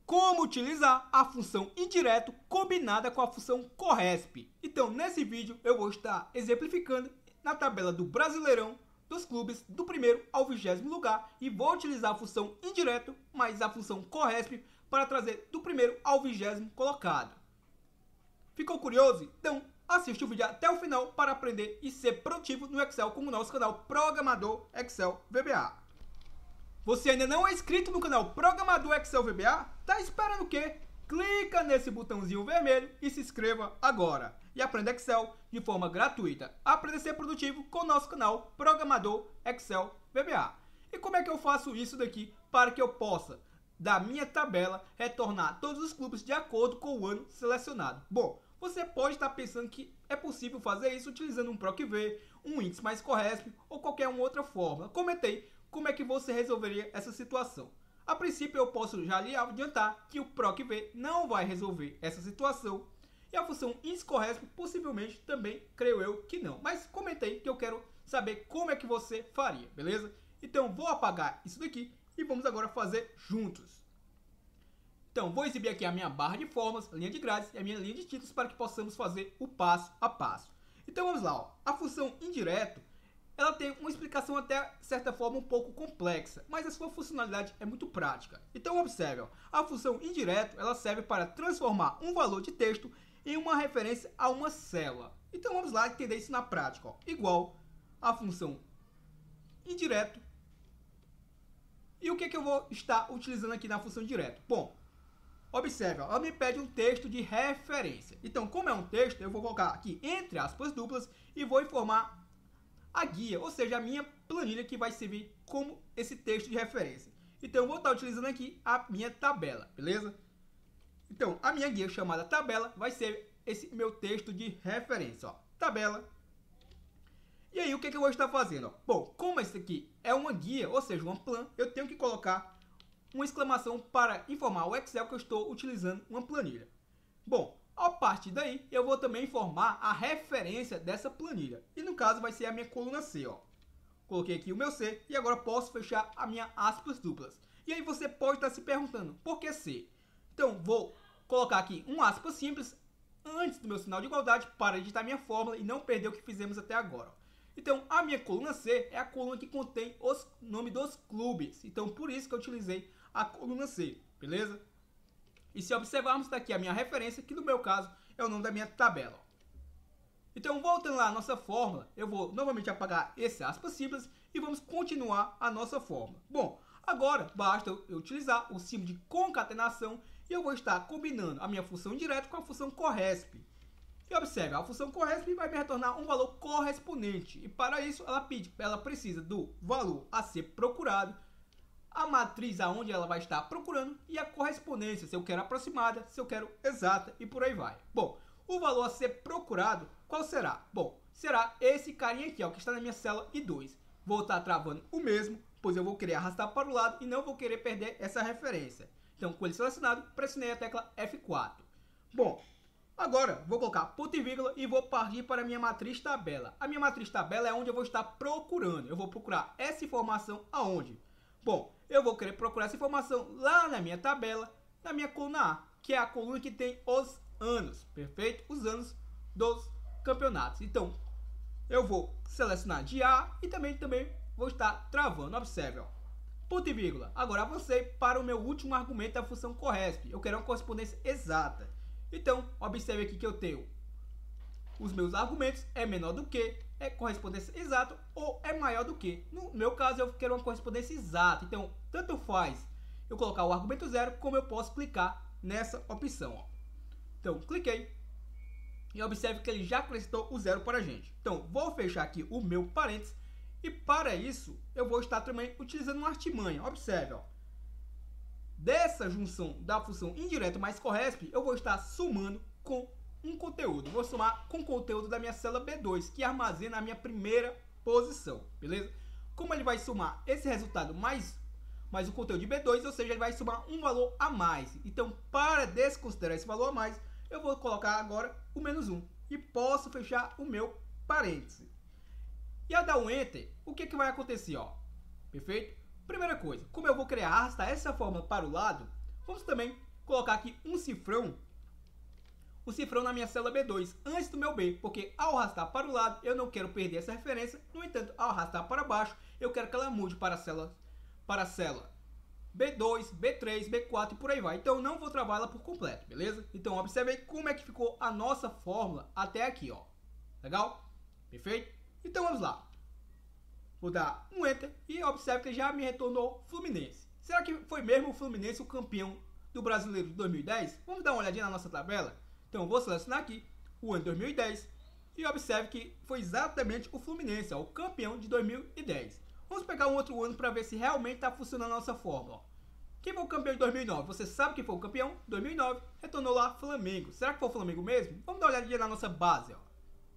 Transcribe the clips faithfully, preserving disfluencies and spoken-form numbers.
como utilizar a função indireto combinada com a função corresp. Então, nesse vídeo eu vou estar exemplificando na tabela do Brasileirão dos clubes do primeiro ao vigésimo lugar e vou utilizar a função indireto mais a função corresp para trazer do primeiro ao vigésimo colocado. Ficou curioso? Então assiste o vídeo até o final para aprender e ser produtivo no Excel com o nosso canal Programador Excel V B A. Você ainda não é inscrito no canal Programador Excel V B A? Tá esperando o quê? Clica nesse botãozinho vermelho e se inscreva agora. E aprenda Excel de forma gratuita. Aprenda a ser produtivo com o nosso canal Programador Excel V B A. E como é que eu faço isso daqui para que eu possa, da minha tabela, retornar todos os clubes de acordo com o ano selecionado? Bom, você pode estar pensando que é possível fazer isso utilizando um PROC-V, um índice mais corresp ou qualquer uma outra fórmula. Comentei como é que você resolveria essa situação. A princípio eu posso já lhe adiantar que o PROC-V não vai resolver essa situação e a função índice corresp possivelmente também, creio eu que não. Mas comentei que eu quero saber como é que você faria, beleza? Então vou apagar isso daqui e vamos agora fazer juntos. Então vou exibir aqui a minha barra de fórmulas, linha de grades e a minha linha de títulos para que possamos fazer o passo a passo. Então vamos lá, ó. A função indireto ela tem uma explicação até, de certa forma, um pouco complexa, mas a sua funcionalidade é muito prática. Então observe, ó, a função indireto ela serve para transformar um valor de texto em uma referência a uma célula. Então vamos lá entender isso na prática. Ó. Igual a função indireto. E o que, que eu vou estar utilizando aqui na função indireto? Bom, observe, ó, ela me pede um texto de referência. Então, como é um texto, eu vou colocar aqui entre aspas duplas e vou informar a guia, ou seja, a minha planilha que vai servir como esse texto de referência. Então eu vou estar utilizando aqui a minha tabela, beleza? Então a minha guia chamada tabela vai ser esse meu texto de referência, ó, tabela. E aí o que, que eu vou estar fazendo? Ó? Bom, como esse aqui é uma guia, ou seja, uma plan, eu tenho que colocar uma exclamação para informar o Excel que eu estou utilizando uma planilha. Bom, a partir daí, eu vou também informar a referência dessa planilha. E no caso vai ser a minha coluna C, ó. Coloquei aqui o meu C e agora posso fechar a minha aspas duplas. E aí você pode estar se perguntando, por que C? Então vou colocar aqui um aspas simples antes do meu sinal de igualdade para editar minha fórmula e não perder o que fizemos até agora. Então a minha coluna C é a coluna que contém os nomes dos clubes. Então por isso que eu utilizei a coluna C, beleza? E se observarmos, está aqui a minha referência, que no meu caso é o nome da minha tabela. Então, voltando lá à nossa fórmula, eu vou novamente apagar esse aspas simples e vamos continuar a nossa fórmula. Bom, agora basta eu utilizar o símbolo de concatenação e eu vou estar combinando a minha função indireta com a função corresp. E observe, a função corresp vai me retornar um valor correspondente. E para isso, ela, pede, ela precisa do valor a ser procurado, a matriz aonde ela vai estar procurando e a correspondência, se eu quero aproximada, se eu quero exata e por aí vai. Bom, o valor a ser procurado, qual será? Bom, será esse carinha aqui, ó, que está na minha célula I dois. Vou estar travando o mesmo, pois eu vou querer arrastar para o lado e não vou querer perder essa referência. Então, com ele selecionado, pressionei a tecla F quatro. Bom, agora vou colocar ponto e vírgula e vou partir para a minha matriz tabela. A minha matriz tabela é onde eu vou estar procurando. Eu vou procurar essa informação aonde? Bom, eu vou querer procurar essa informação lá na minha tabela, na minha coluna A, que é a coluna que tem os anos, perfeito? Os anos dos campeonatos. Então, eu vou selecionar de A e também, também vou estar travando. Observe, ó, ponto e vírgula. Agora avancei para o meu último argumento da função corresp. Eu quero uma correspondência exata. Então, observe aqui que eu tenho os meus argumentos é menor do que, é correspondência exata ou é maior do que. No meu caso, eu quero uma correspondência exata. Então, tanto faz eu colocar o argumento zero, como eu posso clicar nessa opção. Ó. Então, cliquei e observe que ele já acrescentou o zero para a gente. Então, vou fechar aqui o meu parênteses e para isso, eu vou estar também utilizando uma artimanha. Observe, ó. Dessa junção da função indireta mais corresp, eu vou estar somando com um conteúdo. Vou somar com o conteúdo da minha célula B dois, que armazena a minha primeira posição, beleza? Como ele vai somar esse resultado mais, mais o conteúdo de B dois, ou seja, ele vai somar um valor a mais. Então, para desconsiderar esse valor a mais, eu vou colocar agora o menos um. E posso fechar o meu parêntese. E ao dar um Enter, o que, que vai acontecer? Ó? Perfeito? Primeira coisa, como eu vou querer arrastar essa fórmula para o lado, vamos também colocar aqui um cifrão, um cifrão na minha célula B dois, antes do meu B, porque ao arrastar para o lado, eu não quero perder essa referência, no entanto, ao arrastar para baixo, eu quero que ela mude para a célula, para a célula B dois, B três, B quatro e por aí vai. Então, não vou travar ela por completo, beleza? Então, observe aí como é que ficou a nossa fórmula até aqui, ó. Legal? Perfeito? Então, vamos lá. Vou dar um Enter e observe que já me retornou Fluminense. Será que foi mesmo o Fluminense o campeão do Brasileiro de dois mil e dez? Vamos dar uma olhadinha na nossa tabela? Então, vou selecionar aqui o ano de dois mil e dez e observe que foi exatamente o Fluminense, ó, o campeão de dois mil e dez. Vamos pegar um outro ano para ver se realmente está funcionando a nossa fórmula. Ó. Quem foi o campeão de dois mil e nove? Você sabe quem foi o campeão? dois mil e nove, retornou lá Flamengo. Será que foi o Flamengo mesmo? Vamos dar uma olhadinha na nossa base. Ó.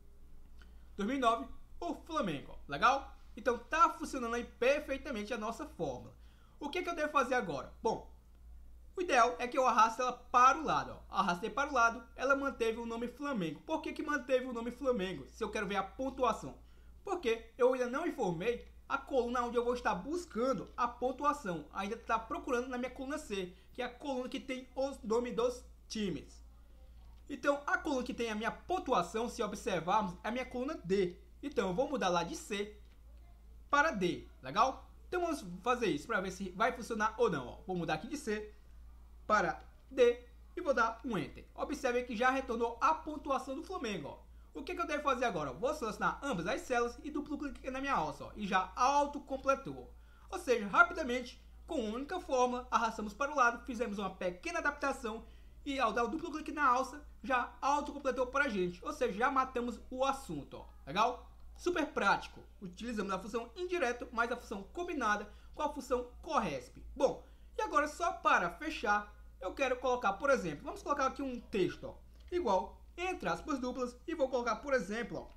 dois mil e nove, o Flamengo. Ó. Legal? Então tá funcionando aí perfeitamente a nossa fórmula. O que, que eu devo fazer agora? Bom, o ideal é que eu arraste ela para o lado. Ó. Arrastei para o lado, ela manteve o nome Flamengo. Por que, que manteve o nome Flamengo? Se eu quero ver a pontuação. Porque eu ainda não informei a coluna onde eu vou estar buscando a pontuação. Ainda está procurando na minha coluna C, que é a coluna que tem os nomes dos times. Então, a coluna que tem a minha pontuação, se observarmos, é a minha coluna D. Então, eu vou mudar lá de C para D, legal? Então, vamos fazer isso para ver se vai funcionar ou não. Ó. Vou mudar aqui de C para D e vou dar um Enter. Observe que já retornou a pontuação do Flamengo, ó. O que, que eu devo fazer agora? Vou selecionar ambas as células e duplo clique na minha alça, ó, e já autocompletou. Ou seja, rapidamente, com uma única fórmula, arrastamos para o lado, fizemos uma pequena adaptação e ao dar o duplo clique na alça, já autocompletou para a gente. Ou seja, já matamos o assunto, ó. Legal? Super prático. Utilizamos a função indireto mais a função combinada com a função corresp. Bom, e agora só para fechar, eu quero colocar, por exemplo, vamos colocar aqui um texto, ó, igual entre aspas duplas, e vou colocar, por exemplo, ó,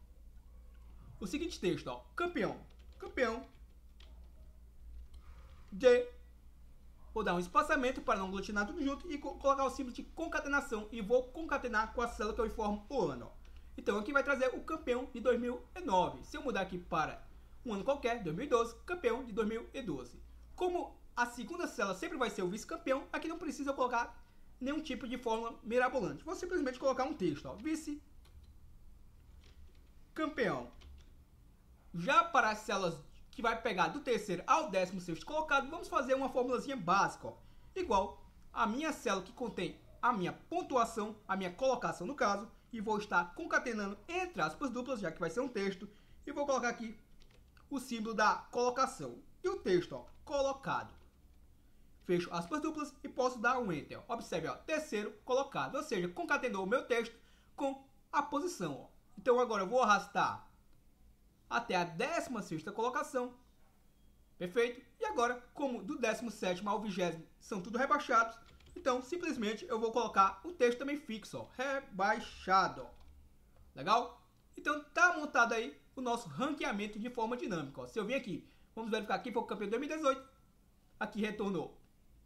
o seguinte texto, ó, campeão, campeão de, vou dar um espaçamento para não aglutinar tudo junto e co colocar o símbolo de concatenação e vou concatenar com a célula que eu informo o ano, ó. Então aqui vai trazer o campeão de dois mil e nove, se eu mudar aqui para um ano qualquer, dois mil e doze, campeão de dois mil e doze. Como a segunda célula sempre vai ser o vice-campeão, aqui não precisa colocar nenhum tipo de fórmula mirabolante. Vou simplesmente colocar um texto, ó, vice-campeão. Já para as células que vai pegar do terceiro ao décimo sexto colocado, vamos fazer uma formulazinha básica, ó, igual a minha célula que contém a minha pontuação, a minha colocação no caso, e vou estar concatenando entre aspas duplas, já que vai ser um texto, e vou colocar aqui o símbolo da colocação. E o texto, ó, colocado. Fecho aspas duplas e posso dar um Enter. Ó. Observe, ó, terceiro colocado. Ou seja, concatenou o meu texto com a posição. Ó. Então agora eu vou arrastar até a décima sexta colocação. Perfeito? E agora, como do décimo sétimo ao vigésimo são tudo rebaixados, então simplesmente eu vou colocar o texto também fixo. Ó, rebaixado. Ó. Legal? Então tá montado aí o nosso ranqueamento de forma dinâmica. Ó. Se eu vir aqui, vamos verificar quem foi o campeão de dois mil e dezoito. Aqui retornou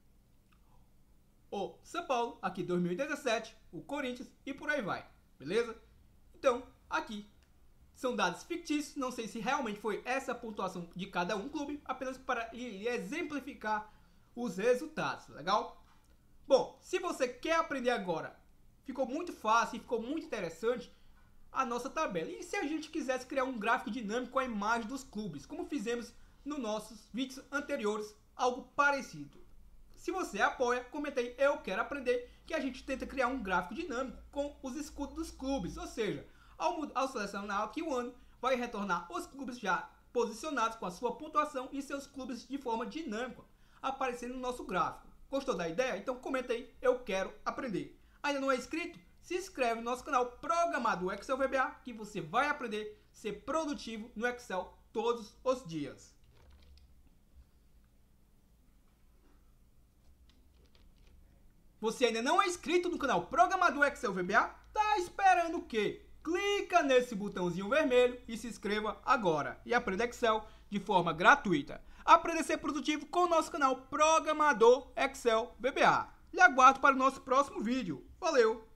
o São Paulo, aqui dois mil e dezessete, o Corinthians e por aí vai, beleza? Então, aqui são dados fictícios, não sei se realmente foi essa a pontuação de cada um clube, apenas para exemplificar os resultados, legal? Bom, se você quer aprender agora, ficou muito fácil e ficou muito interessante a nossa tabela. E se a gente quisesse criar um gráfico dinâmico com a imagem dos clubes, como fizemos nos nossos vídeos anteriores, algo parecido. Se você apoia, comenta aí, eu quero aprender, que a gente tenta criar um gráfico dinâmico com os escudos dos clubes. Ou seja, ao, ao selecionar aqui o ano, vai retornar os clubes já posicionados com a sua pontuação e seus clubes de forma dinâmica, aparecendo no nosso gráfico. Gostou da ideia? Então comenta aí, eu quero aprender. Ainda não é inscrito? Se inscreve no nosso canal Programador Excel V B A, que você vai aprender a ser produtivo no Excel todos os dias. Você ainda não é inscrito no canal Programador Excel V B A? Tá esperando o quê? Clica nesse botãozinho vermelho e se inscreva agora e aprenda Excel de forma gratuita. Aprenda a ser produtivo com o nosso canal Programador Excel V B A. Lhe aguardo para o nosso próximo vídeo. Valeu!